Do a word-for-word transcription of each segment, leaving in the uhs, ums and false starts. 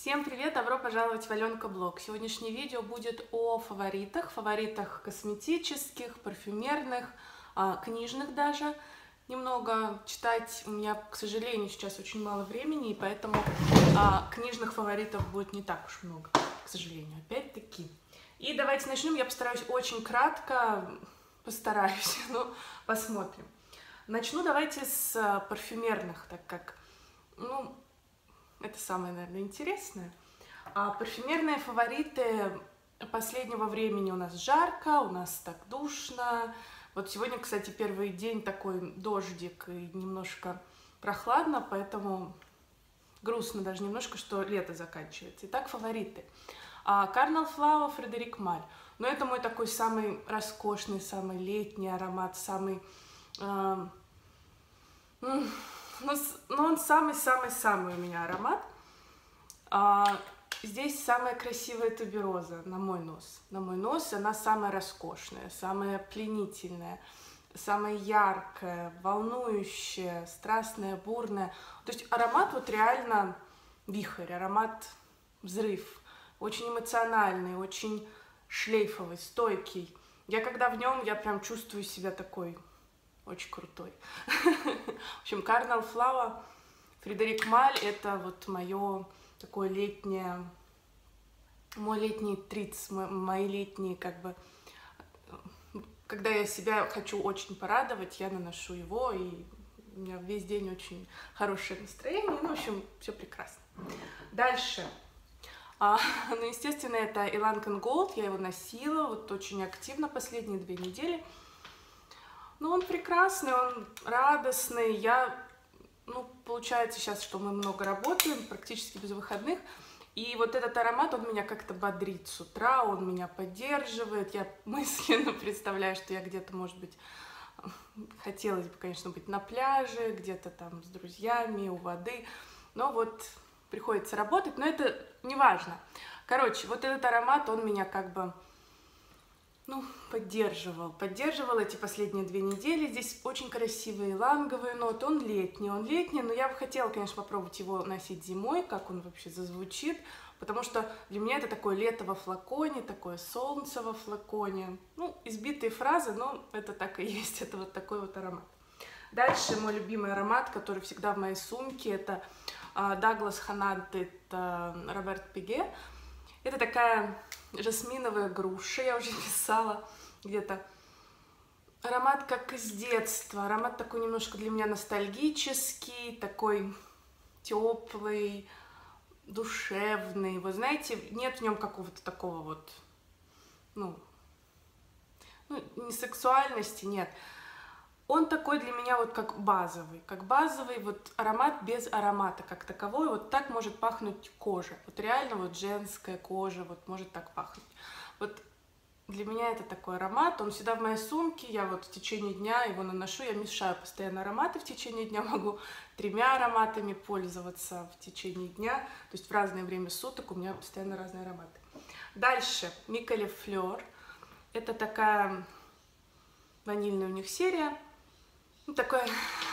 Всем привет! Добро пожаловать в Аленка Блог. Сегодняшнее видео будет о фаворитах, фаворитах косметических, парфюмерных, книжных даже. Немного читать у меня, к сожалению, сейчас очень мало времени, и поэтому книжных фаворитов будет не так уж много, к сожалению, опять-таки. И давайте начнем. Я постараюсь очень кратко, постараюсь, но посмотрим. Начну давайте с парфюмерных, так как, ну, это самое, наверное, интересное. А парфюмерные фавориты последнего времени: у нас жарко, у нас так душно. Вот сегодня, кстати, первый день такой дождик и немножко прохладно, поэтому грустно даже немножко, что лето заканчивается. Итак, фавориты. Карнал Флауэр, Фредерик Маль. Но это мой такой самый роскошный, самый летний аромат, самый... Э, Но, но он самый-самый-самый у меня аромат. А, здесь самая красивая тубероза на мой нос. На мой нос она самая роскошная, самая пленительная, самая яркая, волнующая, страстная, бурная. То есть аромат вот реально вихрь, аромат взрыв. Очень эмоциональный, очень шлейфовый, стойкий. Я когда в нем, я прям чувствую себя такой... очень крутой. В общем, Карнал Флауэр, Фредерик Маль — это вот мое такое летнее, мой летний триц, мои летние, как бы, когда я себя хочу очень порадовать, я наношу его, и у меня весь день очень хорошее настроение, ну, в общем, все прекрасно. Дальше. А, ну, естественно, это Elanco Gold, я его носила вот очень активно последние две недели. Ну, он прекрасный, он радостный. Я, ну, получается сейчас, что мы много работаем, практически без выходных. И вот этот аромат, он меня как-то бодрит с утра, он меня поддерживает. Я мысленно представляю, что я где-то, может быть, хотелось бы, конечно, быть на пляже, где-то там с друзьями, у воды. Но вот приходится работать, но это не важно. Короче, вот этот аромат, он меня как бы... Ну, поддерживал, поддерживал эти последние две недели. Здесь очень красивые ланговые ноты. Он летний, он летний, но я бы хотела, конечно, попробовать его носить зимой, как он вообще зазвучит, потому что для меня это такое лето во флаконе, такое солнце во флаконе. Ну, избитые фразы, но это так и есть, это вот такой вот аромат. Дальше мой любимый аромат, который всегда в моей сумке, это Douglas Haunted Роберт Пиге. Это такая жасминовая груша, я уже писала где-то. Аромат как из детства, аромат такой немножко для меня ностальгический, такой теплый, душевный. Вы знаете, нет в нем какого-то такого вот, ну, ну, не сексуальности, нет. Он такой для меня вот как базовый, как базовый вот аромат без аромата, как таковой. Вот так может пахнуть кожа. Вот реально вот женская кожа вот может так пахнуть. Вот для меня это такой аромат. Он всегда в моей сумке. Я вот в течение дня его наношу. Я мешаю постоянно ароматы в течение дня. Могу тремя ароматами пользоваться в течение дня. То есть в разное время суток у меня постоянно разные ароматы. Дальше Микка Ле Флёр. Это такая ванильная у них серия. Ну, такая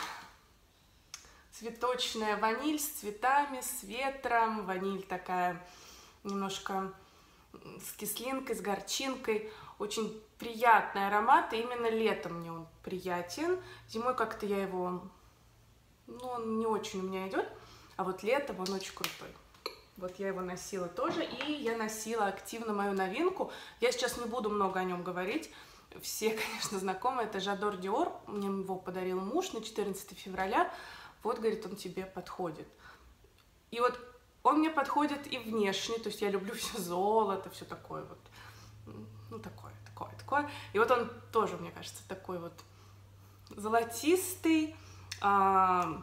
цветочная ваниль с цветами, с ветром. Ваниль такая немножко с кислинкой, с горчинкой. Очень приятный аромат, и именно летом мне он приятен. Зимой как-то я его, ну, он не очень у меня идет, а вот летом он очень крутой. Вот я его носила тоже, и я носила активно мою новинку. Я сейчас не буду много о нем говорить. Все, конечно, знакомы, это Жадор Диор, мне его подарил муж на четырнадцатое февраля, вот, говорит, он тебе подходит. И вот он мне подходит и внешне, то есть я люблю все золото, все такое вот, ну, такое, такое, такое. И вот он тоже, мне кажется, такой вот золотистый, а,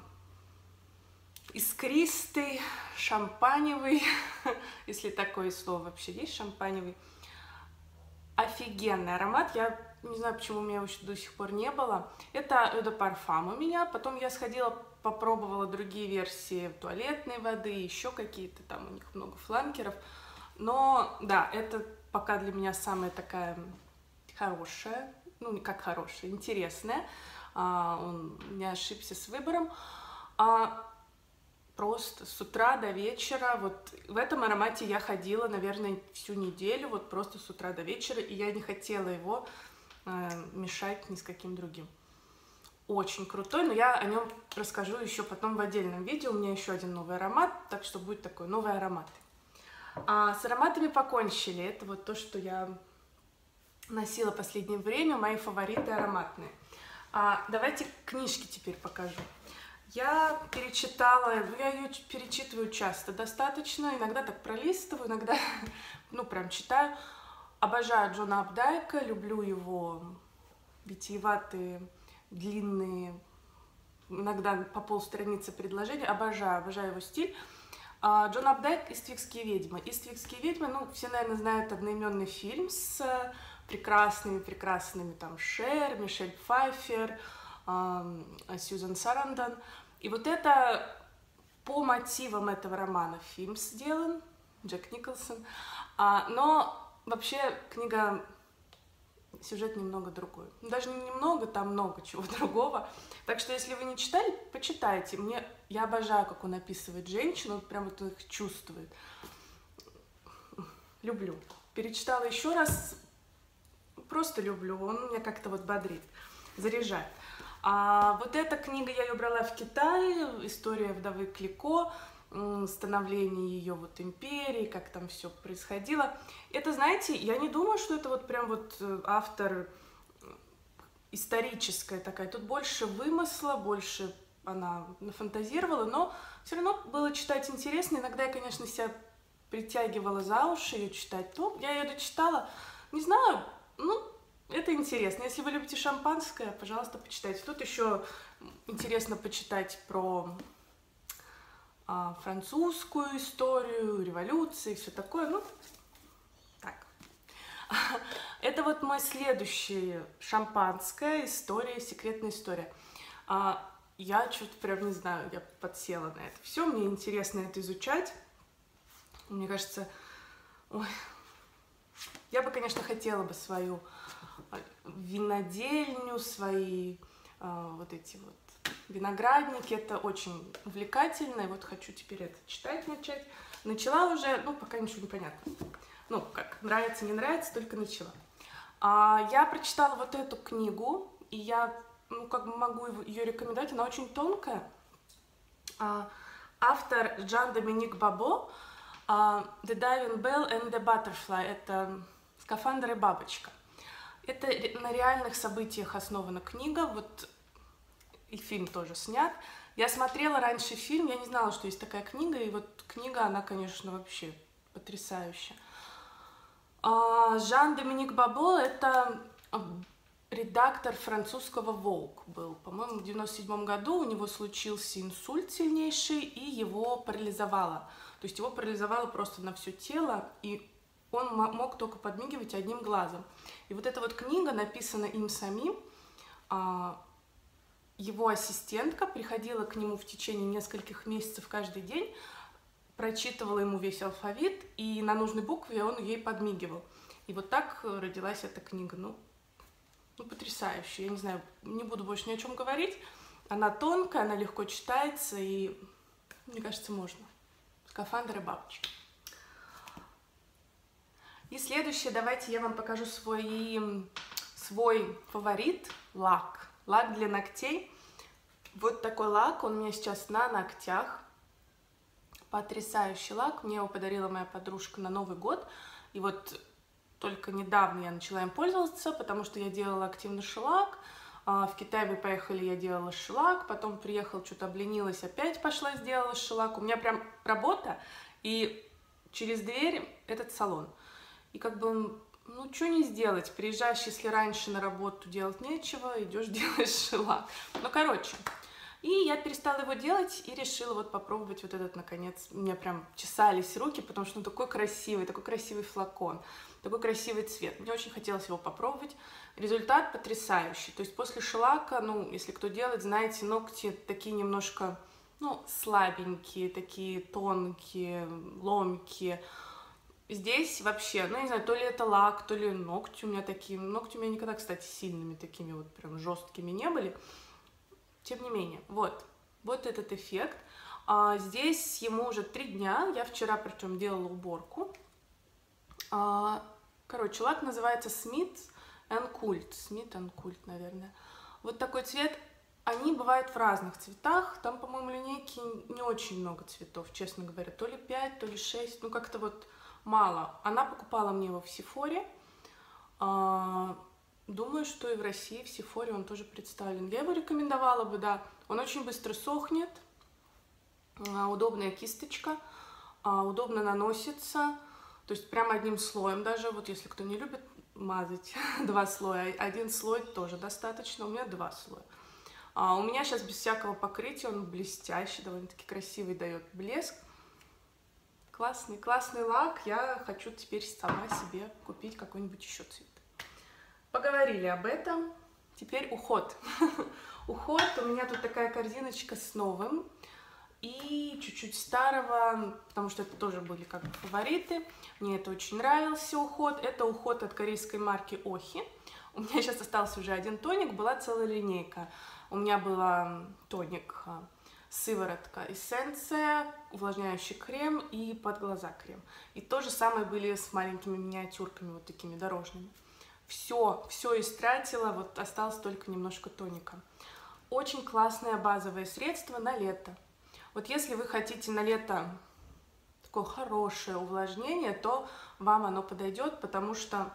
искристый, шампаневый, если такое слово вообще есть, шампаневый. Офигенный аромат, я не знаю, почему у меня его еще до сих пор не было. Это Eau de Parfum у меня, потом я сходила, попробовала другие версии туалетной воды, еще какие-то, там у них много фланкеров. Но, да, это пока для меня самая такая хорошая, ну, не как хорошая, интересная. А, он не ошибся с выбором. А, просто с утра до вечера. Вот в этом аромате я ходила, наверное, всю неделю, вот просто с утра до вечера, и я не хотела его э, мешать ни с каким другим. Очень крутой, но я о нем расскажу еще потом в отдельном видео. У меня еще один новый аромат, так что будет такой новый аромат. А с ароматами покончили. Это вот то, что я носила в последнее время, мои фавориты ароматные. А, давайте книжки теперь покажу. Я перечитала, я ее перечитываю часто, достаточно, иногда так пролистываю, иногда, ну, прям читаю. Обожаю Джона Апдайка, люблю его витиеватые, длинные, иногда по полстраницы предложения, обожаю, обожаю его стиль. А, Джон Апдайк «Иствикские ведьмы». «Иствикские ведьмы», ну, все, наверное, знают одноименный фильм с прекрасными-прекрасными там Шер, Мишель Пфайффер, э, Сьюзан Сарандон. И вот это по мотивам этого романа фильм сделан, Джек Николсон. А, но вообще книга, сюжет немного другой. Даже не немного, там много чего другого. Так что если вы не читали, почитайте. Мне, я обожаю, как он описывает женщин, он прям вот их чувствует. Люблю. Перечитала еще раз. Просто люблю, он меня как-то вот бодрит, заряжает. А вот эта книга, я ее брала в Китае, история вдовы Клико, становление ее вот империи, как там все происходило. Это, знаете, я не думаю, что это вот прям вот автор историческая такая. Тут больше вымысла, больше она нафантазировала, но все равно было читать интересно. Иногда я, конечно, себя притягивала за уши ее читать. Ну, я ее дочитала, не знаю. Ну, это интересно. Если вы любите шампанское, пожалуйста, почитайте. Тут еще интересно почитать про а, французскую историю, революции, все такое. Ну, так. Это вот мой следующий шампанское, история, секретная история. А, я что-то прям не знаю, я подсела на это все. Мне интересно это изучать. Мне кажется, ой, я бы, конечно, хотела бы свою винодельню, свои э, вот эти вот виноградники. Это очень увлекательно. И вот хочу теперь это читать начать. Начала уже, ну, пока ничего не понятно. Ну, как, нравится, не нравится, только начала. А, я прочитала вот эту книгу, и я, ну, как бы могу ее рекомендовать. Она очень тонкая. А, автор Жан-Доминик Бабо, Uh, The Diving Bell and the Butterfly. Это «Скафандр и бабочка». Это на реальных событиях основана книга, вот и фильм тоже снят. Я смотрела раньше фильм, я не знала, что есть такая книга, и вот книга, она, конечно, вообще потрясающая. Uh, Жан-Доминик Бабо — это редактор французского Vogue был. По-моему, в девяносто седьмом году у него случился инсульт сильнейший, и его парализовало. То есть его парализовало просто на все тело, и он мог только подмигивать одним глазом. И вот эта вот книга написана им самим. Его ассистентка приходила к нему в течение нескольких месяцев каждый день, прочитывала ему весь алфавит, и на нужной букве он ей подмигивал. И вот так родилась эта книга. Ну, ну потрясающая. Я не знаю, не буду больше ни о чем говорить. Она тонкая, она легко читается, и, мне кажется, можно. «Скафандр и бабочка». И следующее, давайте я вам покажу свой, свой фаворит – лак. Лак для ногтей. Вот такой лак, он у меня сейчас на ногтях. Потрясающий лак. Мне его подарила моя подружка на Новый год. И вот только недавно я начала им пользоваться, потому что я делала активно шелак. В Китай мы поехали, я делала шелак, потом приехала, что-то обленилась, опять пошла, сделала шелак. У меня прям работа, и через дверь этот салон. И как бы, ну, что не сделать, приезжаешь, если раньше на работу делать нечего, идешь делаешь шелак. Ну, короче, и я перестала его делать и решила вот попробовать вот этот, наконец. У меня прям чесались руки, потому что он такой красивый, такой красивый флакон, такой красивый цвет. Мне очень хотелось его попробовать. Результат потрясающий. То есть после шелака, ну, если кто делает, знаете, ногти такие немножко, ну, слабенькие, такие тонкие, ломкие. Здесь вообще, ну, не знаю, то ли это лак, то ли ногти у меня такие. Ногти у меня никогда, кстати, сильными такими вот прям жесткими не были. Тем не менее, вот, вот этот эффект. А, здесь ему уже три дня, я вчера причем делала уборку. А, короче, лак называется Smith and Cult, Smith and Cult, наверное. Вот такой цвет. Они бывают в разных цветах, там, по-моему, линейки не очень много цветов, честно говоря, то ли пять, то ли шесть, ну как-то вот мало. Она покупала мне его в Сефоре, а, думаю, что и в России в Сефоре он тоже представлен. Я его рекомендовала бы, да, он очень быстро сохнет, а, удобная кисточка, а, удобно наносится, то есть прямо одним слоем даже, вот если кто не любит мазать два слоя, один слой тоже достаточно, у меня два слоя. А у меня сейчас без всякого покрытия, он блестящий, довольно-таки красивый, дает блеск. Классный, классный лак. Я хочу теперь сама себе купить какой-нибудь еще цвет. Поговорили об этом. Теперь уход. Уход. У меня тут такая корзиночка с новым и чуть-чуть старого, потому что это тоже были как бы фавориты. Мне это очень нравился уход. Это уход от корейской марки Охи. У меня сейчас остался уже один тоник, была целая линейка. У меня была тоник, сыворотка, эссенция, увлажняющий крем и под глаза крем. И то же самое были с маленькими миниатюрками, вот такими дорожными. Все, все истратила, вот осталось только немножко тоника. Очень классное базовое средство на лето. Вот если вы хотите на лето такое хорошее увлажнение, то вам оно подойдет, потому что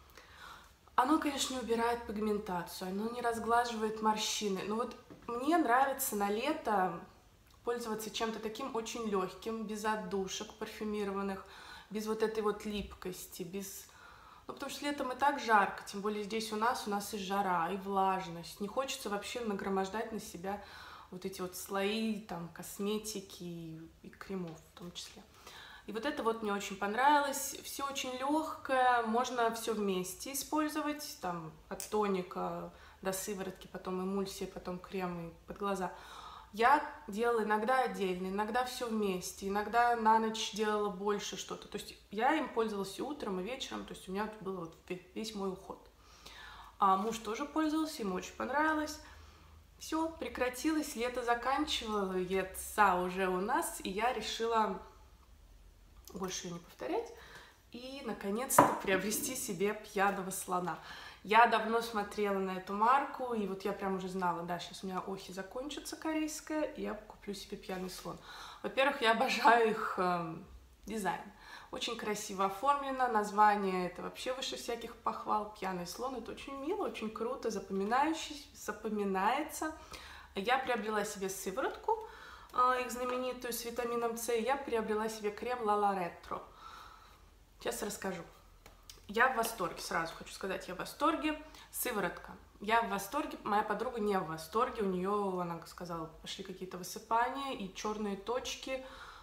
оно, конечно, не убирает пигментацию, оно не разглаживает морщины. Но вот мне нравится на лето пользоваться чем-то таким очень легким, без отдушек парфюмированных, без вот этой вот липкости, без... Ну, потому что летом и так жарко, тем более здесь у нас, у нас и жара, и влажность. Не хочется вообще нагромождать на себя вот эти вот слои, там, косметики и, и кремов в том числе. И вот это вот мне очень понравилось. Все очень легкое, можно все вместе использовать, там от тоника до сыворотки, потом эмульсия, потом крем и под глаза. Я делала иногда отдельно, иногда все вместе, иногда на ночь делала больше что-то. То есть я им пользовалась и утром, и вечером, то есть у меня был вот весь мой уход. А муж тоже пользовался, ему очень понравилось. Все, прекратилось, лето заканчивается уже у нас, и я решила больше ее не повторять и наконец-то приобрести себе пьяного слона. Я давно смотрела на эту марку, и вот я прям уже знала, да, сейчас у меня Охи закончится корейская, и я куплю себе пьяный слон. Во-первых, я обожаю их э, дизайн. Очень красиво оформлено, название это вообще выше всяких похвал. Пьяный слон, это очень мило, очень круто, запоминающий, запоминается. Я приобрела себе сыворотку, их знаменитую с витамином С, я приобрела себе крем Lala Retro. Сейчас расскажу. Я в восторге, сразу хочу сказать, я в восторге. Сыворотка. Я в восторге, моя подруга не в восторге, у нее, она сказала, пошли какие-то высыпания и черные точки.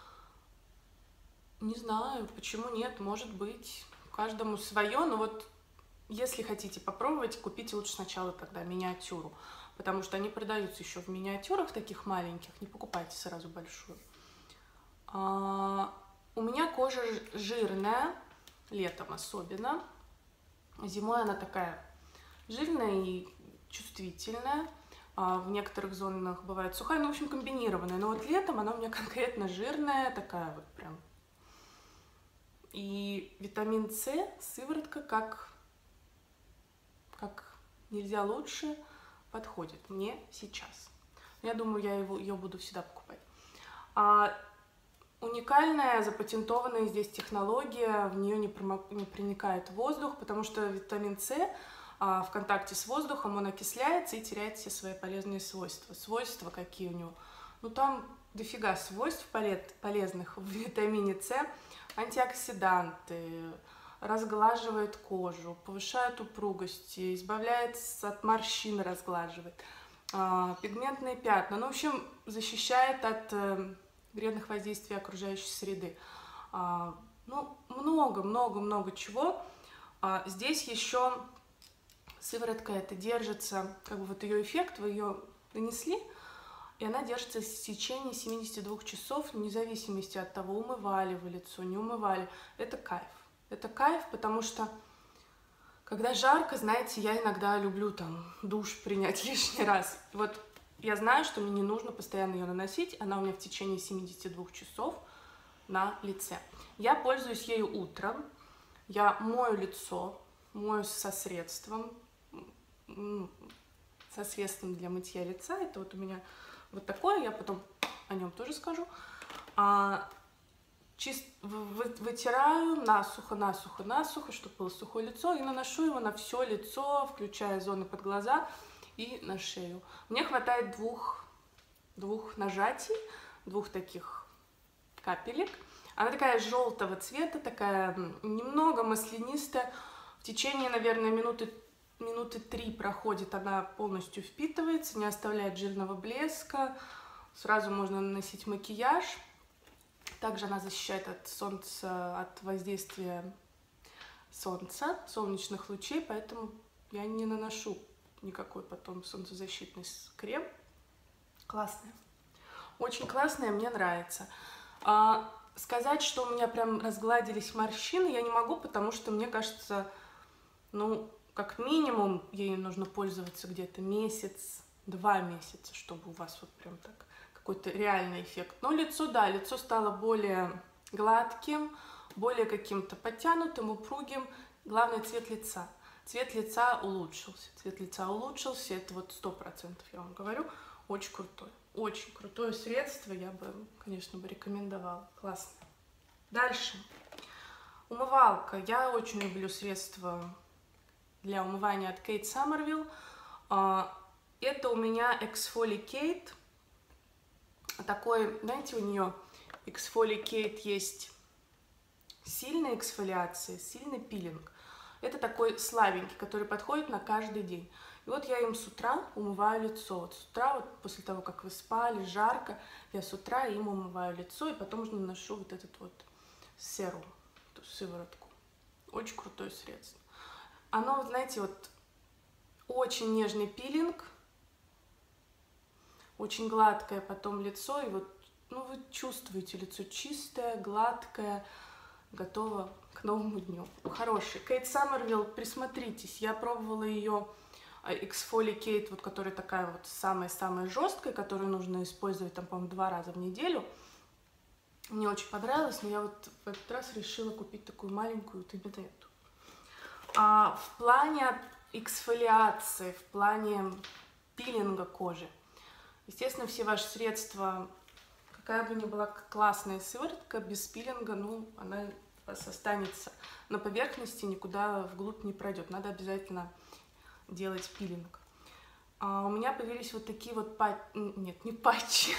Не знаю, почему нет, может быть, каждому свое, но вот если хотите попробовать, купите лучше сначала тогда миниатюру. Потому что они продаются еще в миниатюрах таких маленьких, не покупайте сразу большую. А, у меня кожа жирная, летом особенно. Зимой она такая жирная и чувствительная. А, в некоторых зонах бывает сухая, ну, в общем, комбинированная. Но вот летом она у меня конкретно жирная, такая вот прям. И витамин С, сыворотка, как, как нельзя лучше подходит мне сейчас. Я думаю, я его, ее буду всегда покупать. А, уникальная, запатентованная здесь технология, в нее не, промок, не проникает воздух, потому что витамин С а, в контакте с воздухом он окисляется и теряет все свои полезные свойства. Свойства какие у него? Ну там дофига свойств полезных в витамине С. Антиоксиданты, разглаживает кожу, повышает упругость, избавляет от морщин, разглаживает, а, пигментные пятна, ну, в общем, защищает от э, вредных воздействий окружающей среды. А, ну, много-много-много чего. А, здесь еще сыворотка эта держится, как бы вот ее эффект, вы ее нанесли, и она держится в течение семидесяти двух часов, вне зависимости от того, умывали вы лицо, не умывали. Это кайф. Это кайф, потому что, когда жарко, знаете, я иногда люблю там душ принять лишний раз. Вот я знаю, что мне не нужно постоянно ее наносить, она у меня в течение семидесяти двух часов на лице. Я пользуюсь ею утром, я мою лицо, мою со средством, со средством для мытья лица. Это вот у меня вот такое, я потом о нем тоже скажу. А, чист, вытираю насухо, насухо, насухо, чтобы было сухое лицо, и наношу его на все лицо, включая зоны под глаза и на шею. Мне хватает двух, двух нажатий, двух таких капелек. Она такая желтого цвета, такая немного маслянистая. В течение, наверное, минуты, минуты три проходит, она полностью впитывается, не оставляет жирного блеска. Сразу можно наносить макияж. Также она защищает от солнца, от воздействия солнца, солнечных лучей, поэтому я не наношу никакой потом солнцезащитный крем. Классная. Очень классная, мне нравится. А, сказать, что у меня прям разгладились морщины, я не могу, потому что, мне кажется, ну, как минимум, ей нужно пользоваться где-то месяц, два месяца, чтобы у вас вот прям так какой-то реальный эффект. Но лицо, да, лицо стало более гладким, более каким-то подтянутым, упругим. Главное, цвет лица. Цвет лица улучшился. Цвет лица улучшился, это вот сто процентов, я вам говорю. Очень крутой. Очень крутое средство, я бы, конечно, бы рекомендовала. Классно. Дальше. Умывалка. Я очень люблю средства для умывания от Kate Somerville. Это у меня Exfoliate. Такой, знаете, у нее Exfoliate есть сильная эксфолиация, сильный пилинг. Это такой слабенький, который подходит на каждый день. И вот я им с утра умываю лицо. Вот с утра, вот после того, как вы спали, жарко, я с утра им умываю лицо, и потом уже наношу вот этот вот серум, эту сыворотку. Очень крутое средство. Оно, знаете, вот очень нежный пилинг, очень гладкое потом лицо, и вот, ну, вы чувствуете лицо чистое, гладкое, готово к новому дню. Хороший. Kate Somerville, присмотритесь, я пробовала ее Exfoliate, вот, которая такая вот самая-самая жесткая, которую нужно использовать, там, по-моему, два раза в неделю. Мне очень понравилось, но я вот в этот раз решила купить такую маленькую, вот именно эту. А в плане эксфолиации, в плане пилинга кожи, естественно, все ваши средства, какая бы ни была классная сыворотка, без пилинга, ну, она у вас останется на поверхности, никуда вглубь не пройдет. Надо обязательно делать пилинг. А у меня появились вот такие вот патчи, нет, не патчи,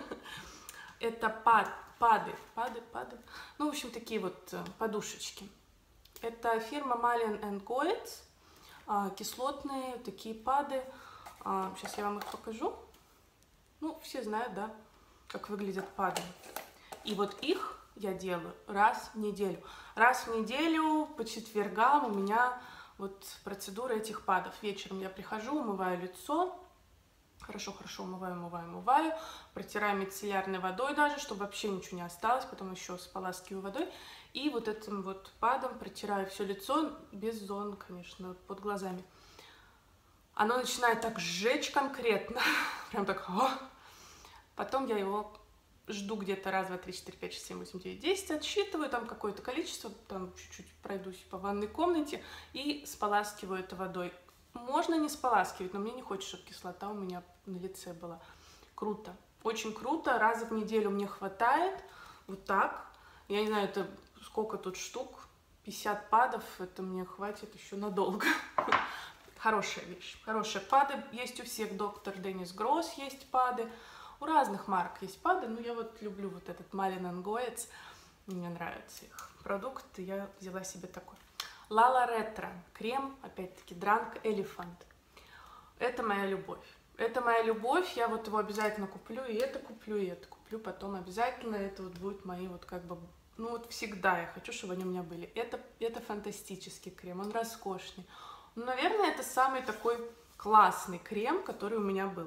это пад, пады, пады, пады, ну, в общем, такие вот подушечки. Это фирма Malin энд Goetz, кислотные такие пады. Сейчас я вам их покажу. Ну, все знают, да, как выглядят пады. И вот их я делаю раз в неделю. Раз в неделю по четвергам у меня вот процедура этих падов. Вечером я прихожу, умываю лицо. Хорошо-хорошо умываю, умываю, умываю. Протираю мицеллярной водой даже, чтобы вообще ничего не осталось. Потом еще споласкиваю водой. И вот этим вот падом протираю все лицо, без зон, конечно, под глазами. Оно начинает так сжечь конкретно. Прям так. О! Потом я его жду где-то раз, два, три, четыре, пять, шесть, семь, восемь, девять, десять. Отсчитываю там какое-то количество. Там чуть-чуть пройдусь по ванной комнате и споласкиваю это водой. Можно не споласкивать, но мне не хочется, чтобы кислота у меня на лице была. Круто. Очень круто. Раза в неделю мне хватает. Вот так. Я не знаю, это сколько тут штук. пятьдесят падов. Это мне хватит еще надолго. Хорошая вещь. Хорошие пады. Есть у всех. Доктор Деннис Гросс есть пады. У разных марок есть пады. Но я вот люблю вот этот Malin энд Goetz. Мне нравятся их продукты. Я взяла себе такой. Lala Retro. Крем. Опять-таки Drunk Elephant. Это моя любовь. Это моя любовь. Я вот его обязательно куплю. И это куплю, и это куплю. Потом обязательно это вот будет мои вот как бы... Ну вот всегда я хочу, чтобы они у меня были. Это, это фантастический крем. Он роскошный. Ну, наверное, это самый такой классный крем, который у меня был.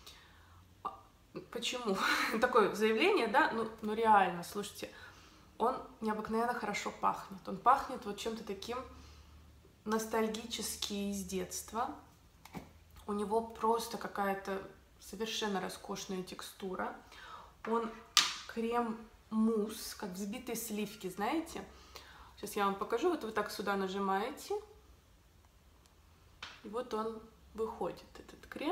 Почему? Такое заявление, да? Ну, ну реально, слушайте, он необыкновенно хорошо пахнет. Он пахнет вот чем-то таким ностальгическим из детства. У него просто какая-то совершенно роскошная текстура. Он крем-мусс, как взбитые сливки, знаете? Сейчас я вам покажу. Вот вы так сюда нажимаете. И вот он выходит, этот крем.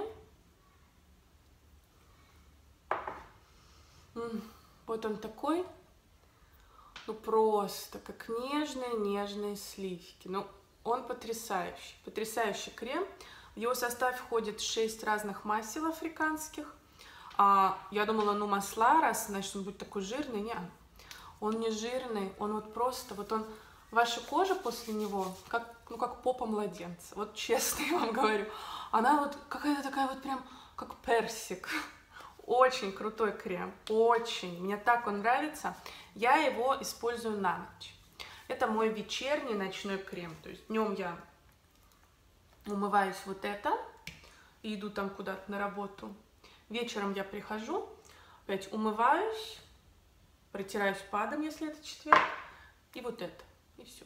Вот он такой. Ну, просто как нежные-нежные сливки. Ну, он потрясающий. Потрясающий крем. В его состав входит шесть разных масел африканских. А, я думала, ну, масла, раз, значит, он будет такой жирный. Нет, он не жирный. Он вот просто, вот он, ваша кожа после него, как, ну, как попа младенца. Вот честно я вам говорю. Она вот какая-то такая вот прям, как персик. Очень крутой крем, очень. Мне так он нравится. Я его использую на ночь. Это мой вечерний ночной крем. То есть днем я умываюсь вот это и иду там куда-то на работу. Вечером я прихожу, опять умываюсь, протираюсь падом, если это четверг, и вот это, и все.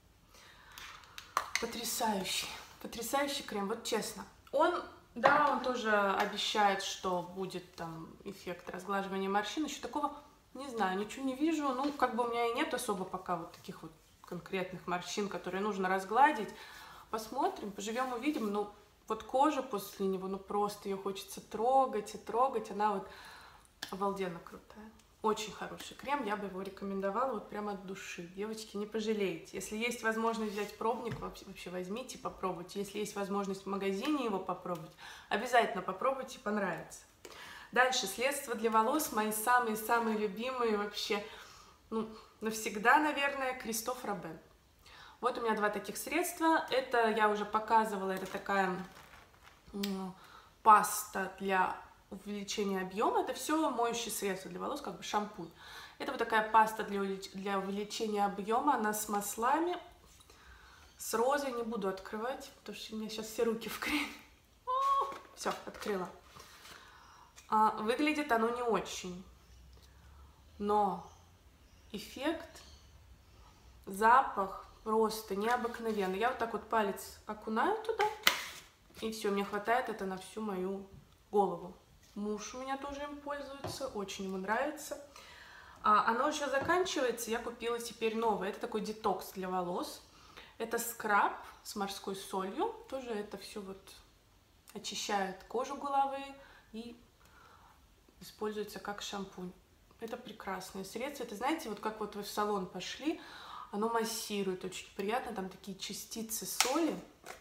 Потрясающий, потрясающий крем, вот честно. Он... Да, он тоже обещает, что будет там эффект разглаживания морщин. Еще такого, не знаю, ничего не вижу. Ну, как бы у меня и нет особо пока вот таких вот конкретных морщин, которые нужно разгладить. Посмотрим, поживем, увидим. Ну, вот кожа после него, ну, просто ее хочется трогать и трогать. Она вот обалденно крутая. Очень хороший крем, я бы его рекомендовала вот прямо от души. Девочки, не пожалеете. Если есть возможность взять пробник, вообще, вообще возьмите, попробуйте. Если есть возможность в магазине его попробовать, обязательно попробуйте, понравится. Дальше, средства для волос, мои самые-самые любимые вообще, ну, навсегда, наверное, Кристоф Робен. Вот у меня два таких средства. Это я уже показывала, это такая м, паста для увеличение объема. Это все моющие средства для волос, как бы шампунь. Это вот такая паста для, для увеличения объема, она с маслами, с розой. Не буду открывать, потому что у меня сейчас все руки в креме. Все, открыла. А, выглядит оно не очень, но эффект, запах просто необыкновенный. Я вот так вот палец окунаю туда, и все, мне хватает это на всю мою голову. Муж у меня тоже им пользуется, очень ему нравится. А, оно еще заканчивается, я купила теперь новое. Это такой детокс для волос. Это скраб с морской солью. Тоже это все вот очищает кожу головы и используется как шампунь. Это прекрасное средство. Это, знаете, вот как вот вы в салон пошли, оно массирует, очень приятно. Там такие частицы соли.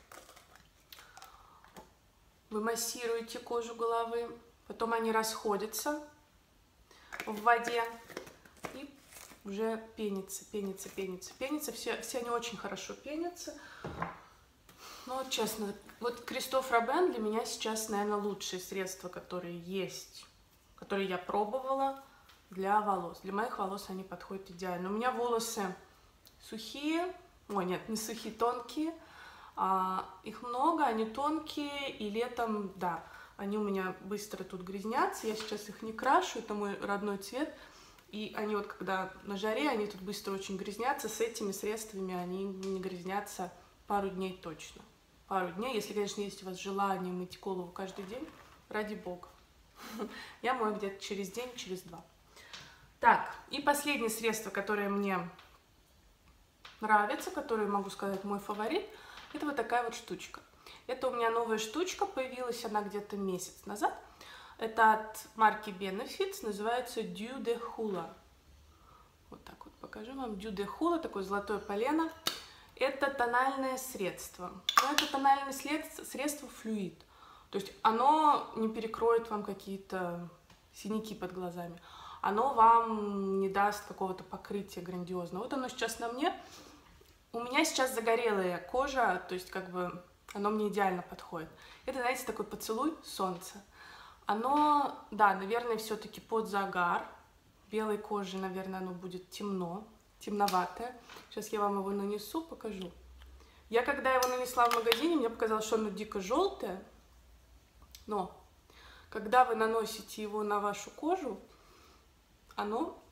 Вы массируете кожу головы. Потом они расходятся в воде и уже пенится, пенится, пенится, пенится. Все, все они очень хорошо пенятся. Ну вот честно, вот Кристоф Робен для меня сейчас, наверное, лучшие средства, которые есть, которые я пробовала для волос. Для моих волос они подходят идеально. У меня волосы сухие, ой, нет, не сухие, тонкие. А, их много, они тонкие, и летом, да, они у меня быстро тут грязнятся, я сейчас их не крашу, это мой родной цвет, и они вот когда на жаре, они тут быстро очень грязнятся, с этими средствами они не грязнятся пару дней точно. Пару дней, если, конечно, есть у вас желание мыть голову каждый день, ради бога. Я мою где-то через день, через два. Так, и последнее средство, которое мне нравится, которое, могу сказать, мой фаворит, это вот такая вот штучка. Это у меня новая штучка, появилась она где-то месяц назад. Это от марки Benefits, называется Dew de Hula. Вот так вот покажу вам. Dew de Hula, такое золотое полено. Это тональное средство. Но это тональное средство, средство флюид. То есть оно не перекроет вам какие-то синяки под глазами. Оно вам не даст какого-то покрытия грандиозного. Вот оно сейчас на мне. У меня сейчас загорелая кожа, то есть как бы оно мне идеально подходит. Это, знаете, такой поцелуй солнца. Оно, да, наверное, все-таки под загар. Белой кожи, наверное, оно будет темно, темноватое. Сейчас я вам его нанесу, покажу. Я когда его нанесла в магазине, мне показалось, что оно дико желтое. Но когда вы наносите его на вашу кожу, оно,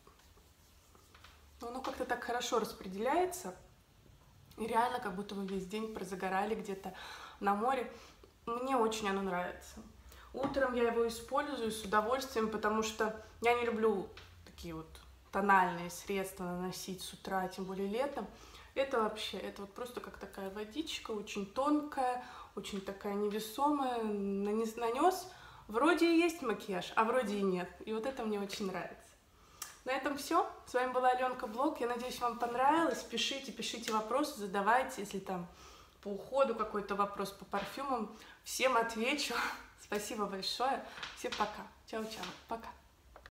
оно как-то так хорошо распределяется. И реально, как будто вы весь день прозагорали где-то на море. Мне очень оно нравится. Утром я его использую с удовольствием, потому что я не люблю такие вот тональные средства наносить с утра, тем более летом. Это вообще, это вот просто как такая водичка, очень тонкая, очень такая невесомая. Нанес, вроде и есть макияж, а вроде и нет. И вот это мне очень нравится. На этом все. С вами была Аленка Блог. Я надеюсь, вам понравилось. Пишите, пишите вопросы, задавайте, если там по уходу какой-то вопрос, по парфюмам. Всем отвечу. Спасибо большое. Всем пока. Чао-чао. Пока.